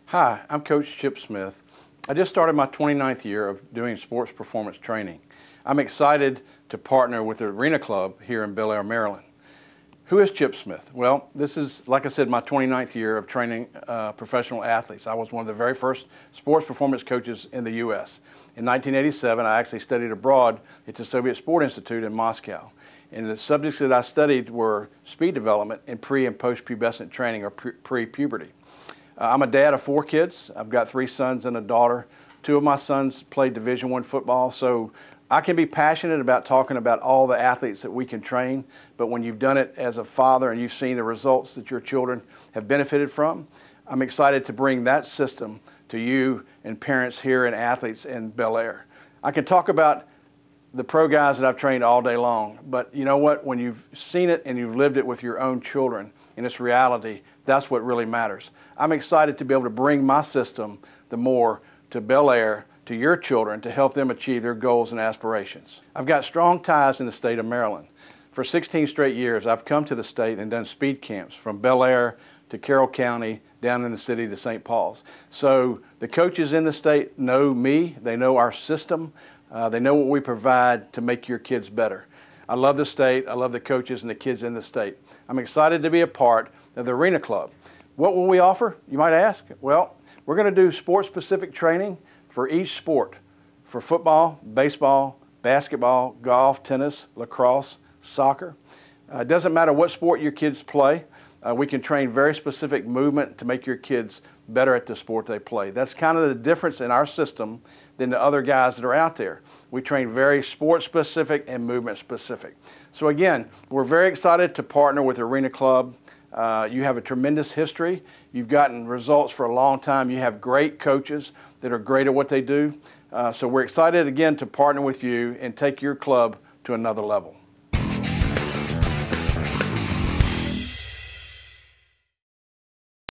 Hi, I'm Coach Chip Smith. I just started my 29th year of doing sports performance training. I'm excited to partner with the Arena Club here in Bel Air, Maryland. Who is Chip Smith? Well, this is, like I said, my 29th year of training professional athletes. I was one of the very first sports performance coaches in the U.S. In 1987, I actually studied abroad at the Soviet Sport Institute in Moscow. And the subjects that I studied were speed development and pre- and post-pubescent training, or pre-puberty. I'm a dad of 4 kids. I've got 3 sons and a daughter. 2 of my sons play Division I football, so I can be passionate about talking about all the athletes that we can train, but when you've done it as a father and you've seen the results that your children have benefited from, I'm excited to bring that system to you and parents here and athletes in Bel Air. I can talk about the pro guys that I've trained all day long, but you know what? When you've seen it and you've lived it with your own children in its reality, that's what really matters. I'm excited to be able to bring my system, the more, to Bel Air, to your children, to help them achieve their goals and aspirations. I've got strong ties in the state of Maryland. For 16 straight years, I've come to the state and done speed camps from Bel Air to Carroll County, down in the city to St. Paul's. So the coaches in the state know me, they know our system, they know what we provide to make your kids better. I love the state, I love the coaches and the kids in the state. I'm excited to be a part of the Arena Club. What will we offer, you might ask? Well, we're going to do sport-specific training for each sport, for football, baseball, basketball, golf, tennis, lacrosse, soccer. It doesn't matter what sport your kids play. We can train very specific movement to make your kids better at the sport they play. That's kind of the difference in our system than the other guys that are out there. We train very sport-specific and movement-specific. So again, we're very excited to partner with Arena Club. You have a tremendous history. You've gotten results for a long time. You have great coaches that are great at what they do. So we're excited again to partner with you and take your club to another level.